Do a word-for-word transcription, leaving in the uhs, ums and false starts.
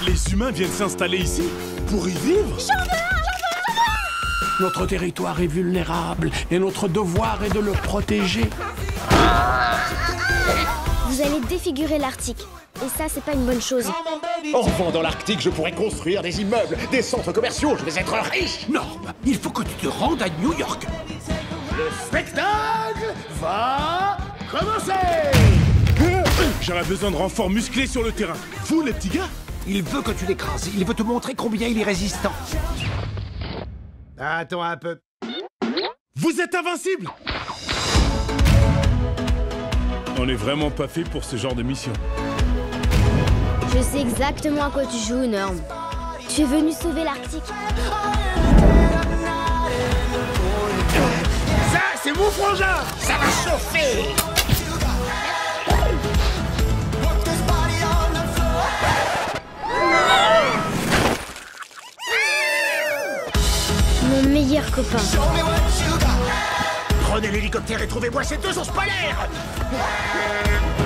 Les humains viennent s'installer ici pour y vivre? J'en veux un, j'en veux un, j'en veux un! Notre territoire est vulnérable et notre devoir est de le protéger. Vous allez défigurer l'Arctique. Et ça, c'est pas une bonne chose. En vendant l'Arctique, je pourrais construire des immeubles, des centres commerciaux, je vais être riche. Norm, il faut que tu te rendes à New York. Le spectacle va commencer. J'aurais besoin de renforts musclés sur le terrain. Vous, les petits gars? Il veut que tu l'écrases. Il veut te montrer combien il est résistant. Attends un peu. Vous êtes invincible! On est vraiment pas fait pour ce genre de mission. Je sais exactement à quoi tu joues, Norm. Tu es venu sauver l'Arctique. Ça, c'est mon frangin. Ça va chauffer. Mon meilleur copain. Prenez l'hélicoptère et trouvez-moi ces deux ours polaires.